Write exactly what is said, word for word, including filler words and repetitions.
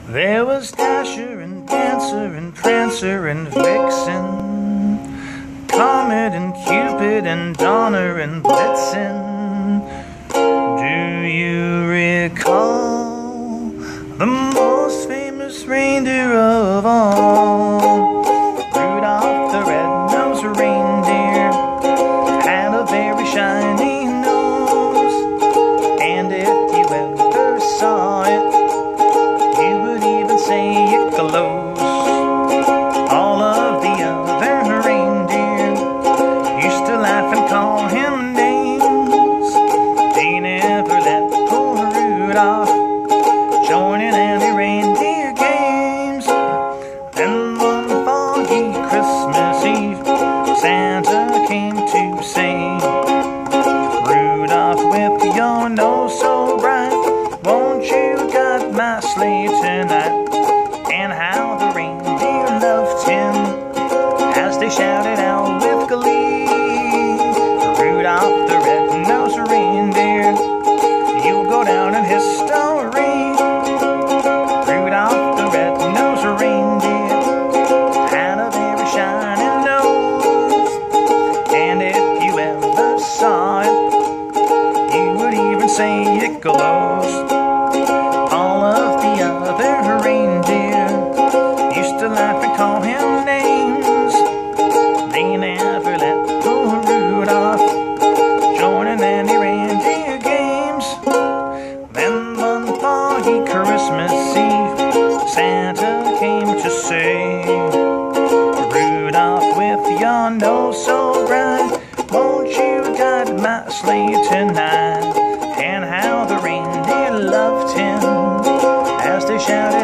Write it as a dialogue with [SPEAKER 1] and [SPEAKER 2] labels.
[SPEAKER 1] There was Dasher and Dancer and Prancer and Vixen, Comet and Cupid and Donner and Blitzen. Do you recall the most famous reindeer of all? Rudolph the red-nosed reindeer had a very shiny nose, and if you ever saw it, you would even say it glows. All of the other reindeer used to laugh and call him names. They never let poor Rudolph join in any reindeer games. Then one foggy Christmas Eve, Santa came to say, Rudolph, with your nose so bright, won't you guide my sleigh tonight? And how the reindeer loved him as they shouted out with glee, Rudolph the red-nosed reindeer, you'll go down in history. Rudolph the red-nosed reindeer had a very shiny nose, and if you ever saw it, you would even say it glows. All of the other reindeer used to laugh and call him names. They never let poor Rudolph join in any reindeer games. Then one foggy Christmas Eve, Santa came to say, Rudolph, with your nose so bright, won't you guide my sleigh tonight? And how the reindeer loved him as they shouted